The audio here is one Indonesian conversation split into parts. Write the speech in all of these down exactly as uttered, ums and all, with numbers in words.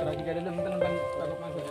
lagi kada dalam tenan takut masuk.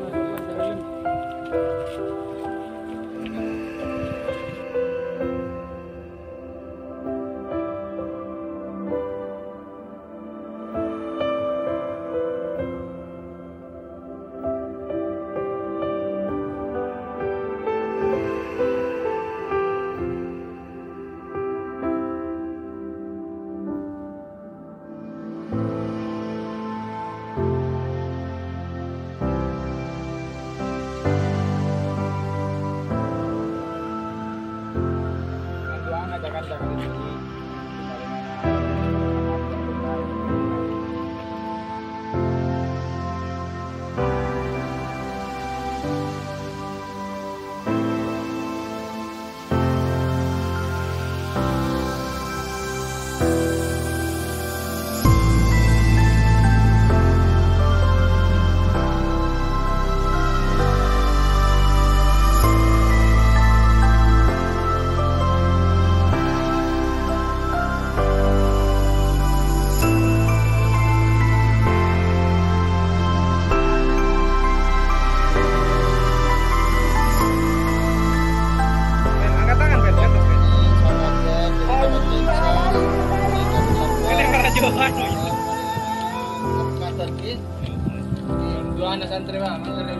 Anak santri bang, santri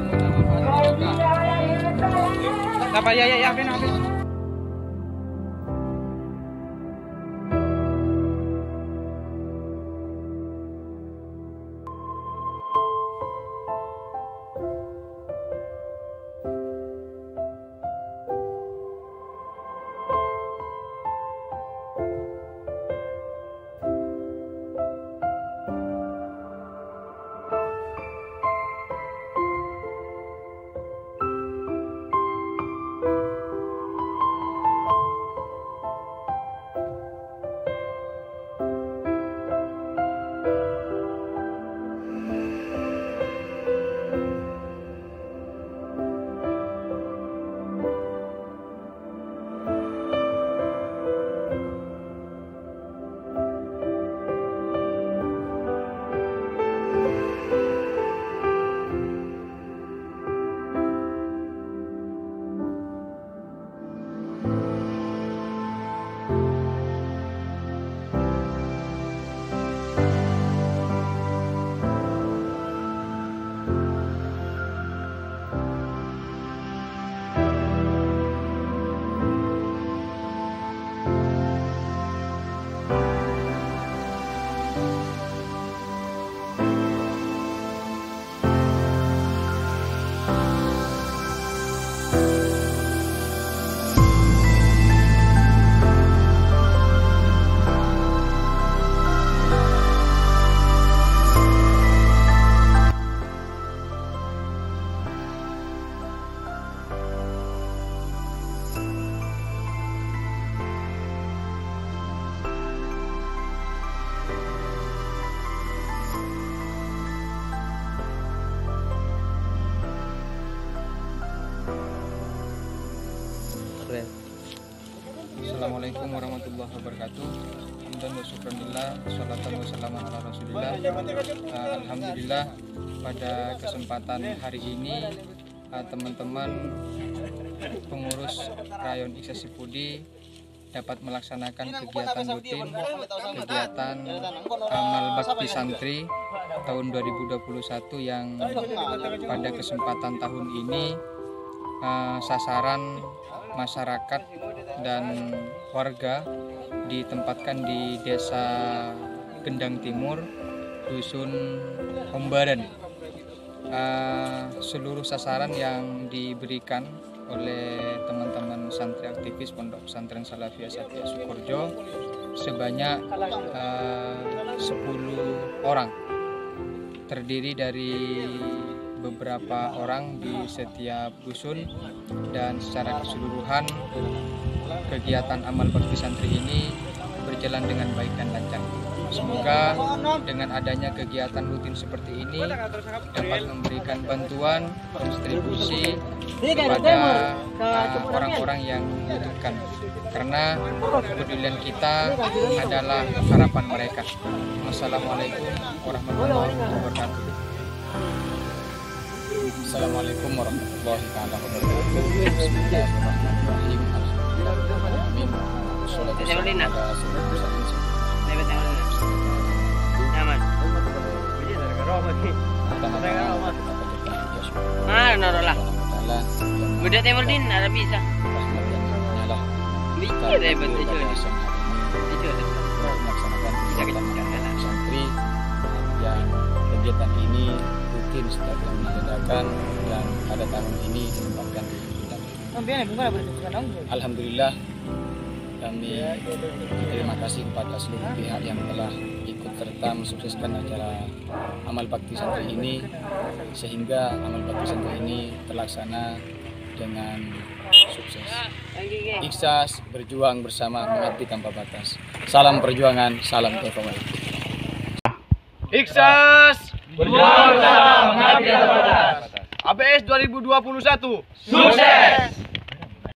apa ya ya ya apa apa. Assalamualaikum warahmatullahi wabarakatuh. Hamdan wa syukranillah, sholatan wa salaman ala rasulillah. uh, Alhamdulillah, pada kesempatan hari ini teman-teman uh, pengurus Rayon Iksasipudi dapat melaksanakan kegiatan rutin, kegiatan amal bakti santri tahun dua ribu dua puluh satu yang pada kesempatan tahun ini uh, sasaran masyarakat dan warga ditempatkan di Desa Gendang Timur, Dusun Hombaran. Uh, seluruh sasaran yang diberikan oleh teman-teman santri aktivis Pondok Pesantren Salafiyah Satya Sukoharjo sebanyak uh, sepuluh orang, terdiri dari beberapa orang di setiap dusun, dan secara keseluruhan kegiatan amal bakti santri ini berjalan dengan baik dan lancar. Semoga dengan adanya kegiatan rutin seperti ini dapat memberikan bantuan distribusi kepada orang-orang uh, yang membutuhkan, karena kepedulian kita adalah harapan mereka. Wassalamualaikum warahmatullahi wabarakatuh. Assalamualaikum warahmatullahi wabarakatuh. Bismillahirrahmanirrahim. Alhamdulillahirrahmanirrahim. Wassalatu wassalamu ala Ah, narolah. Udah Timur Din, ada bisa. Mikir deh betul itu. Itu melaksanakan kegiatan santri yang kegiatan ini rutin setiap tahun diadakan dan pada tahun ini ditempatkan di Bintang. Alhamdulillah kami berterima kasih kepada seluruh pihak yang telah ikut serta mensukseskan acara amal bakti santri ini sehingga amal bakti santri ini terlaksana dengan sukses. Ikhlas berjuang bersama, mengabdi tanpa batas. Salam perjuangan, salam T V W. Ikhlas berjuang bersama, mengabdi tanpa batas. A B S dua ribu dua puluh satu sukses.